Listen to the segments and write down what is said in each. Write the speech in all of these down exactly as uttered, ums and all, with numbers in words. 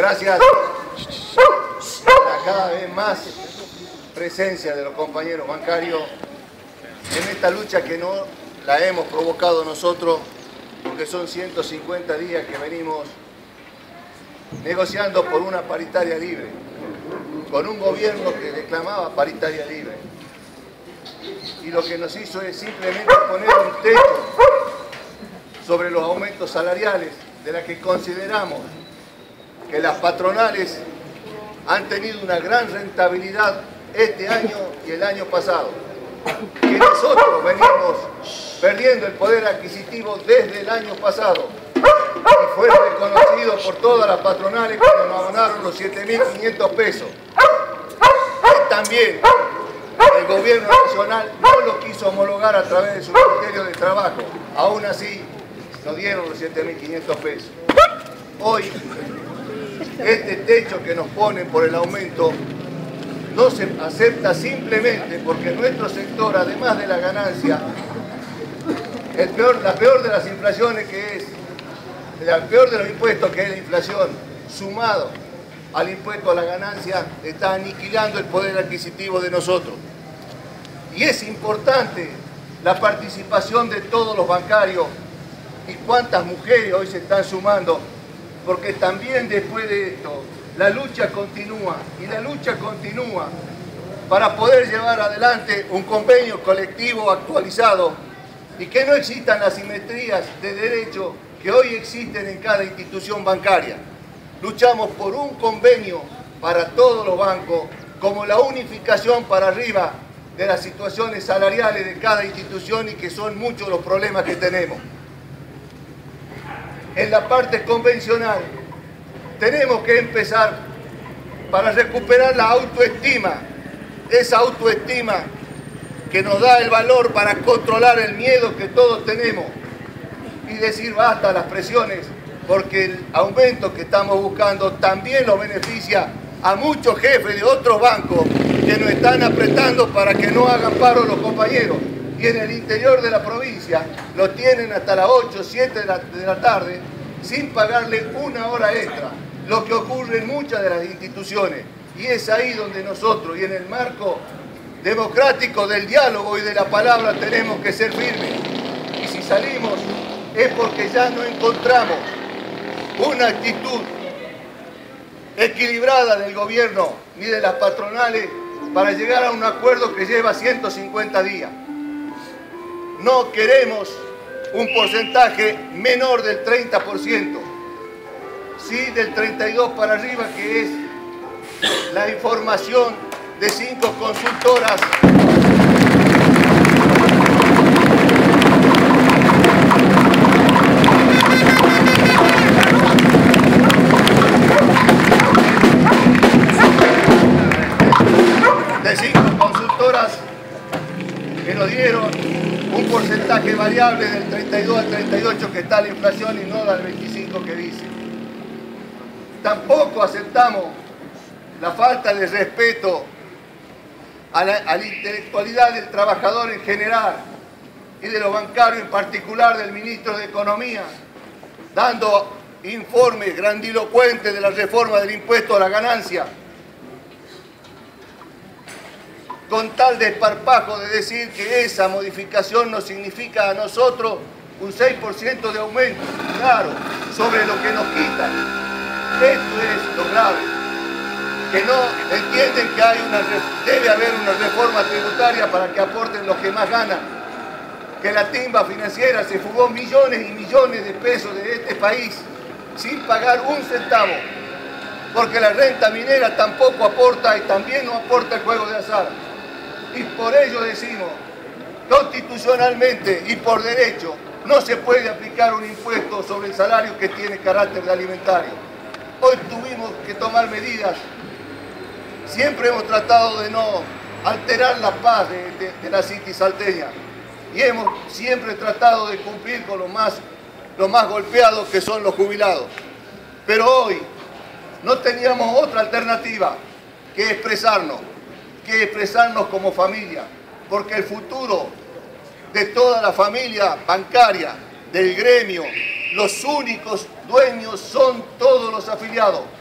Gracias a cada vez más presencia de los compañeros bancarios en esta lucha que no la hemos provocado nosotros, porque son ciento cincuenta días que venimos negociando por una paritaria libre, con un gobierno que declamaba paritaria libre. Y lo que nos hizo es simplemente poner un techo sobre los aumentos salariales, de la que consideramos que las patronales han tenido una gran rentabilidad este año y el año pasado. Que nosotros venimos perdiendo el poder adquisitivo desde el año pasado y fue reconocido por todas las patronales cuando nos abonaron los siete mil quinientos pesos. Y también el gobierno nacional no lo quiso homologar a través de su Ministerio de Trabajo. Aún así, nos dieron los siete mil quinientos pesos. Hoy, este techo que nos ponen por el aumento no se acepta simplemente porque nuestro sector, además de la ganancia, el peor, la peor de las inflaciones que es, el peor de los impuestos que es la inflación, sumado al impuesto a la ganancia, está aniquilando el poder adquisitivo de nosotros. Y es importante la participación de todos los bancarios y cuántas mujeres hoy se están sumando, porque también después de esto la lucha continúa y la lucha continúa para poder llevar adelante un convenio colectivo actualizado y que no existan las simetrías de derecho que hoy existen en cada institución bancaria. Luchamos por un convenio para todos los bancos como la unificación para arriba de las situaciones salariales de cada institución y que son muchos los problemas que tenemos. En la parte convencional tenemos que empezar para recuperar la autoestima, esa autoestima que nos da el valor para controlar el miedo que todos tenemos y decir basta a las presiones, porque el aumento que estamos buscando también lo beneficia a muchos jefes de otros bancos que nos están apretando para que no hagan paro los compañeros. Y en el interior de la provincia lo tienen hasta las ocho, siete de la, de la tarde sin pagarle una hora extra, lo que ocurre en muchas de las instituciones. Y es ahí donde nosotros, y en el marco democrático del diálogo y de la palabra, tenemos que ser firmes. Y si salimos es porque ya no encontramos una actitud equilibrada del gobierno ni de las patronales para llegar a un acuerdo que lleva ciento cincuenta días. No queremos un porcentaje menor del treinta por ciento, sí del treinta y dos por ciento para arriba, que es la información de cinco consultoras de cinco consultoras que nos dieron un porcentaje variable del treinta y dos al treinta y ocho que está la inflación y no del veinticinco que dice. Tampoco aceptamos la falta de respeto a la, a la intelectualidad del trabajador en general y de los bancarios en particular, del ministro de Economía, dando informes grandilocuentes de la reforma del impuesto a la ganancia, con tal desparpajo de decir que esa modificación nos significa a nosotros un seis por ciento de aumento, claro, sobre lo que nos quitan. Esto es lo grave, que no entienden que hay una, debe haber una reforma tributaria para que aporten los que más ganan, que la timba financiera se fugó millones y millones de pesos de este país sin pagar un centavo, porque la renta minera tampoco aporta y también no aporta el juego de azar. Y por ello decimos, constitucionalmente y por derecho, no se puede aplicar un impuesto sobre el salario que tiene carácter de alimentario. Hoy tuvimos que tomar medidas. Siempre hemos tratado de no alterar la paz de, de, de la City salteña. Y hemos siempre tratado de cumplir con los más, los más golpeados, que son los jubilados. Pero hoy no teníamos otra alternativa que expresarnos. que expresarnos como familia, porque el futuro de toda la familia bancaria, del gremio, los únicos dueños son todos los afiliados.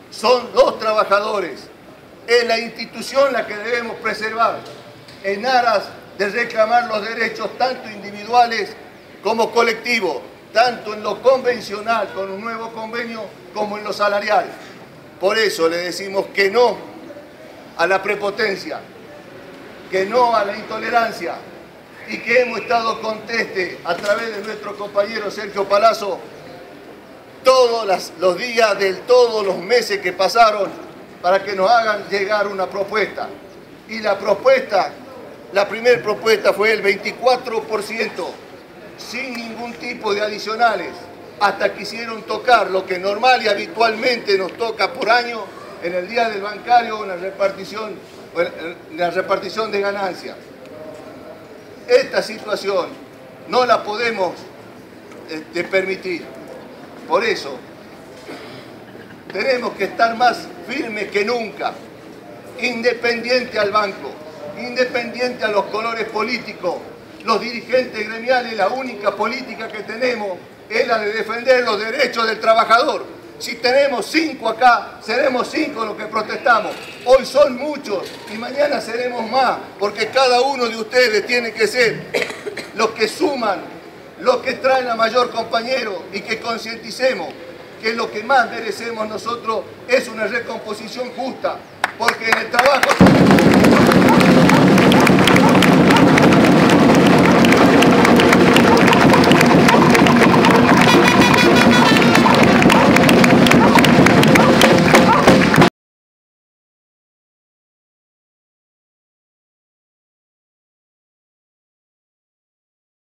son los trabajadores. Es la institución la que debemos preservar en aras de reclamar los derechos tanto individuales como colectivos, tanto en lo convencional con un nuevo convenio como en lo salarial. Por eso le decimos que no a la prepotencia, que no a la intolerancia y que hemos estado conteste a través de nuestro compañero Sergio Palazzo todos las, los días de todos los meses que pasaron para que nos hagan llegar una propuesta. Y la propuesta, la primera propuesta fue el veinticuatro por ciento, sin ningún tipo de adicionales, hasta quisieron tocar lo que normal y habitualmente nos toca por año en el día del bancario en la repartición, en la repartición de ganancias. Esta situación no la podemos este, permitir. Por eso tenemos que estar más firmes que nunca, independiente al banco, independiente a los colores políticos. Los dirigentes gremiales, la única política que tenemos es la de defender los derechos del trabajador. Si tenemos cinco acá, seremos cinco los que protestamos. Hoy son muchos y mañana seremos más, porque cada uno de ustedes tiene que ser los que suman, los que traen a mayor compañero y que concienticemos que lo que más merecemos nosotros es una recomposición justa, porque en el trabajo...